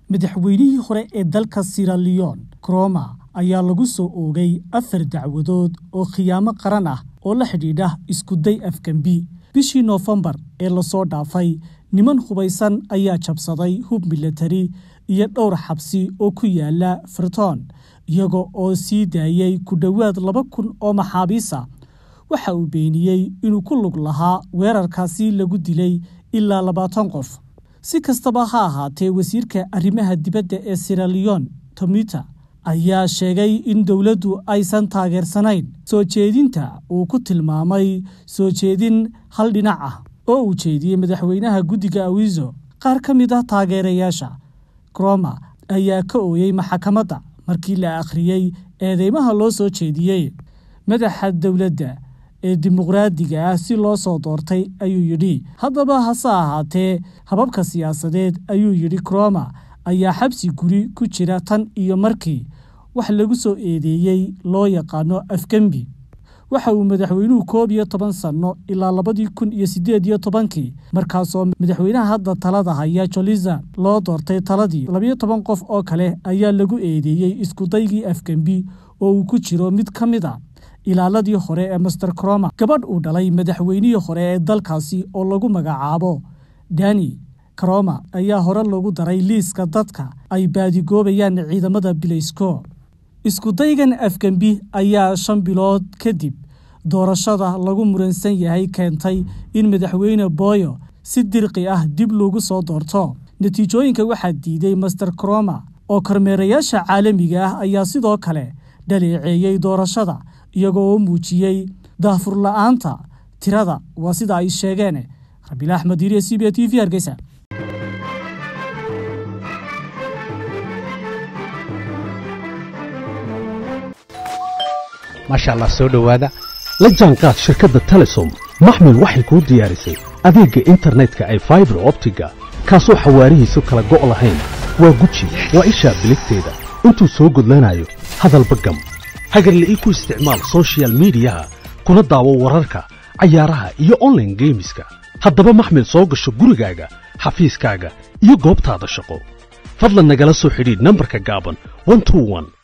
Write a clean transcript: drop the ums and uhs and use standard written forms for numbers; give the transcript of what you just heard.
madaxweynihii hore ee dalka Sierra Leone Kroma ayaa lagu soo oogay 4 dacwadood oo khiyaamo qaran ah oo la xidhiidha isku day afkambi bishii November ee la soo dhaafay niman hubaysan ayaa jabsaday hub military iyo dhowr xabsi oo ku yaala Freetown iyaga oo sii daayay ku dhawaad 2,000 oo maxaabiis ah waxa uu beeniyay inuu ku lug lahaa weerarkaasi lagu dilay ilaa 20 qof si kastaba ha ahaatee wasiirka arrimaha dibadda ee Sierra Leone Tomita ayaa sheegay in dawladdu aysan taageersanayn soo jeedinta uu ku tilmaamay soo jeedin hal dhinac ah oo uu jeediyay madaxweynaha guddiga Awizo qaar ka mid ah taageerayaasha Kroma ayaa ka ooyay maxkamadda markii la akhriyay eedeymaha loo soo jeediyay madaxa dawladda ee dimuqraadiga ah si loo soo doortay ayuu yidhi haddaba hase ahaatee hababka siyaasadeed ayuu yidhi Kroma ayaa xabsi guri ku jira tan iyo markii wax lagu soo eedeeyay loo yaqaano afkambi waxa uu madaxweynuhu 11 sano ilaa 2018 markaasoo madaxweynaha hadda talada haya Joliza loo doortay taladii 12 qof oo kale ayaa lagu eedeeyay isku daygii afkambi oo uu ku jiro mid ka mid ah ilaaladii hore ee Mr Kroma gabadh uu dhalay madaxweynihii hore ee dalkaasi oo lagu magacaabo Dani Kroma ayaa hore lagu daray liiska dadka ay baadigoobayaan ciidamada bilaysko isku daygan afkambi ayaa 5 bilood kadib doorashada lagu muransan yahay keentay in madaxweyne Boyo si dirqi ah dib loogu soo doorto natiijooyinka waxaa diiday Mr Kroma oo kormeerayaasha caalamiga ah ayaa sidoo kale dhaleeceeyay doorashada iyagoo muujiyay daafur la'aanta tirada waa sida ay sheegeen Rabiil Axmed iyo CBA TV Hargeysa ما شاء الله سو دhowaada la jaanqaad shirkadda Telesom maxmil waxay ku diyaarisay adeega internetka ay fiber optiga kaasoo xawaarihiisu kala go' lahayn waa guji waa isha biligteeda intuu soo gudlanayo hadalba gam hagarle ku isticmaal social media kuna daawo wararka ciyaaraha iyo online gameska haddaba maxmil soo gasho gurigaaga xafiiskaaga iyo goobtaada shaqo fadlan nagala soo xidhiidh nambarka gaaban 121